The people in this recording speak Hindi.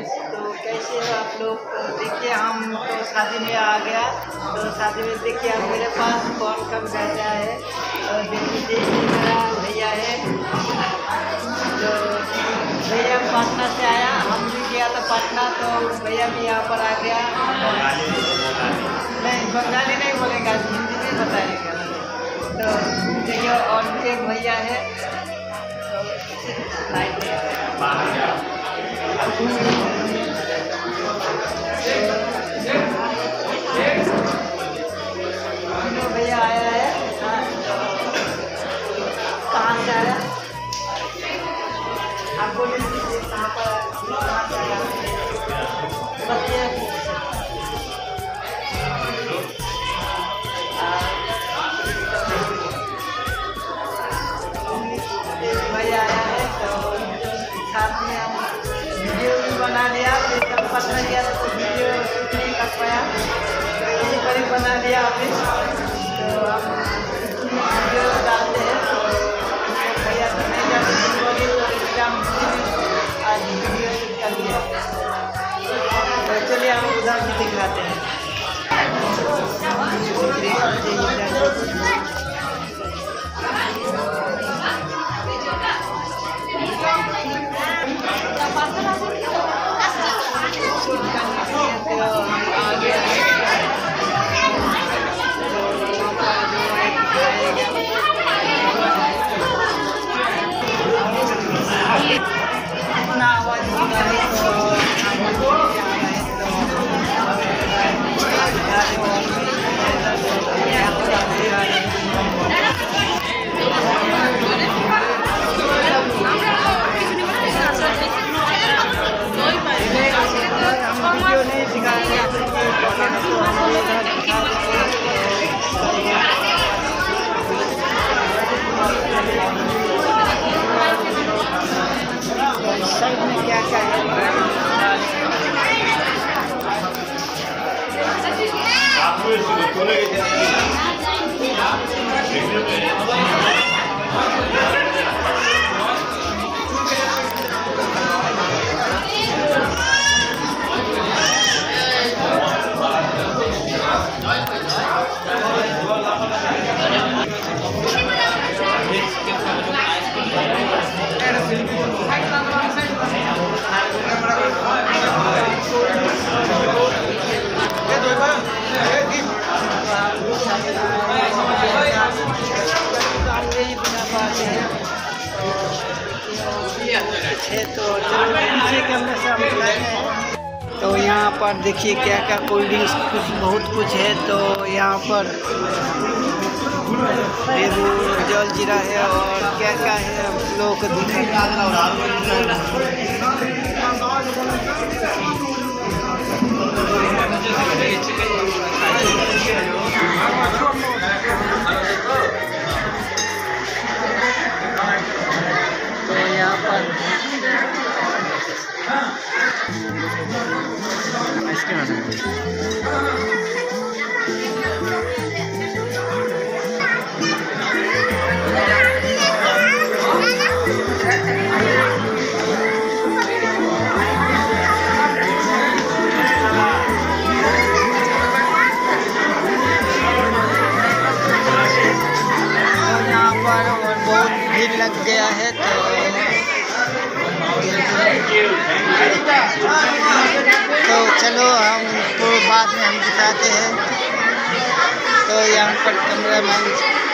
फ्रेंड्स, तो कैसे हो आप लोग। तो देखिए हम तो शादी में आ गया। तो शादी में देखिए अब मेरे पास कौन कब बैठा है। तो देखिए मेरा भैया है। तो भैया पटना से आया, हम भी गया था पटना, तो भैया भी यहाँ पर आ गया। नहीं बंगाली नहीं बोलेगा, हिंदी में बताएगा। तो देखिए और भी एक भैया है। भैया आया है, कहाँ से आया आप बोलिए, कहाँ से आया भैया आया है। तो साथ में हम वीडियो भी बना लिया। जब पता गया तो वीडियो शूट नहीं कर पाया, तो यहीं पर ही बना लिया अभी। तो हम वीडियो डालते हैं। तो भैया तो नहीं जाते, तो इसलिए हम आज वीडियो शूट कर लिया। तो चलिए हम उधर भी दिखाते हैं। इतना आवाज होता है हम वीडियो नहीं दिखाएंगे। साइड में क्या क्या है तो यहाँ पर देखिए क्या क्या कोल्ड ड्रिंक्स कुछ बहुत कुछ है। तो यहाँ पर नींबू जल जीरा है और क्या क्या है हम लोगों को तो यहाँ पर लग गया है। तो चलो हमको बाद में हम दिखाते हैं। तो यहाँ पर कैमरामैन